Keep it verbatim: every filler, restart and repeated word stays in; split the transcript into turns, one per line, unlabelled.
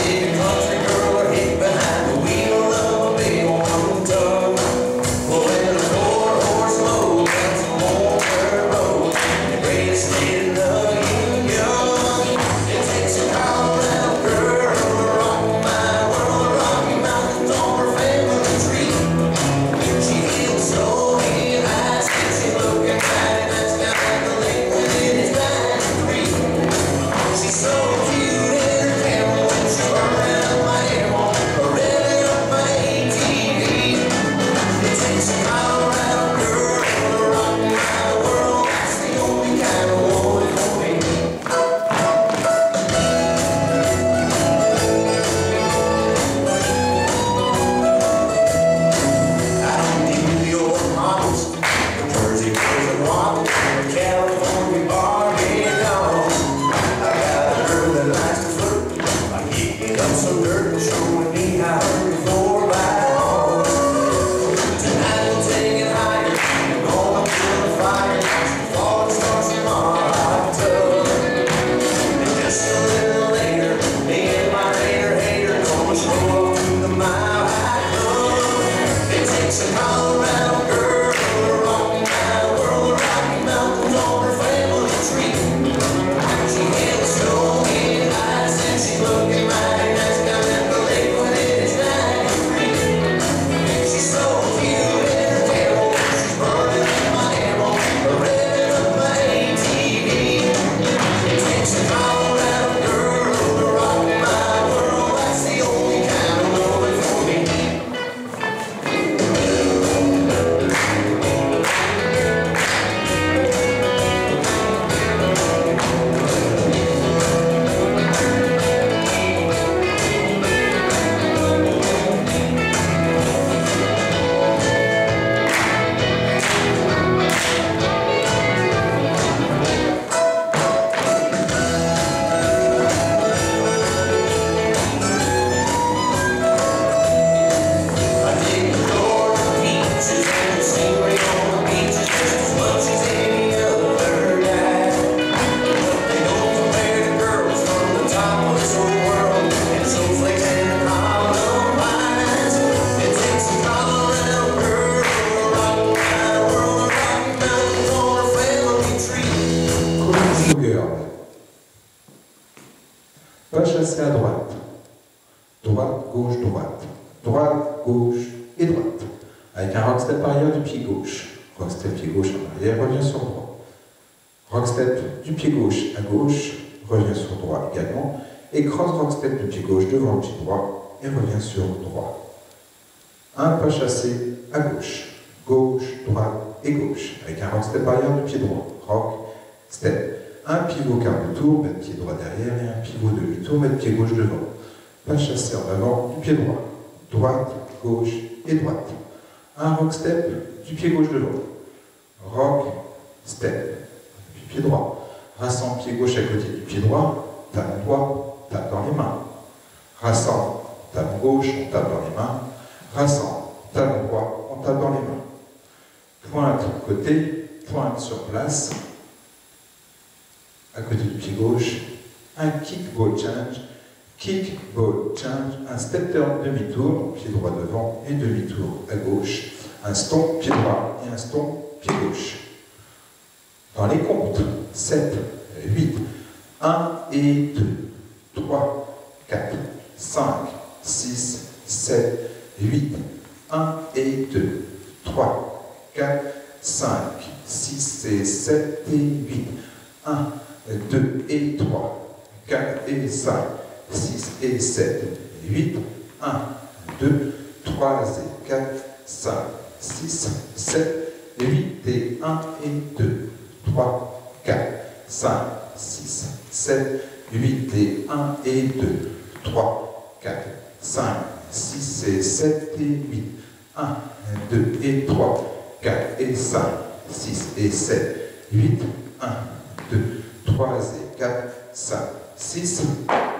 Pas chasser à droite. Droite, gauche, droite. Droite, gauche et droite. Avec un rockstep arrière du pied gauche. Rockstep pied gauche en arrière, revient sur droit. Rockstep du pied gauche à gauche, revient sur droit également. Et cross rockstep du pied gauche devant le pied droit et revient sur droit. Un pas chassé à gauche. Gauche, droite et gauche. Avec un rockstep arrière du pied droit. Rock, step. Un pivot quart de tour, mettre pied droit derrière et un pivot demi-tour, mettre pied gauche devant. Pas chassé en avant du pied droit. Droite, gauche et droite. Un rock step du pied gauche devant. Rock, step. Puis pied droit. Rassemble pied gauche à côté du pied droit. Talon droit, tape dans les mains. Rassemble, talon gauche, on tape dans les mains. Rassemble, talon droit, on tape dans les mains. Pointe côté, pointe sur place. À côté du pied gauche, un kick ball change, kick ball change, un step turn demi-tour, pied droit devant et demi-tour à gauche, un stomp pied droit et un stomp pied gauche. Dans les comptes, sept, huit, un et deux, trois, quatre, cinq, six, sept, huit, un et deux, trois, quatre, cinq, six et sept et huit, un, deux et trois, quatre et cinq, six et sept, huit, un, deux, trois et quatre, cinq, six, sept, huit et un et deux, trois, quatre, cinq, six, sept, huit et un et deux, trois, quatre, cinq, six et sept et huit, un, deux et trois, quatre et cinq, six et sept, huit, un, deux, trois et quatre, cinq, six,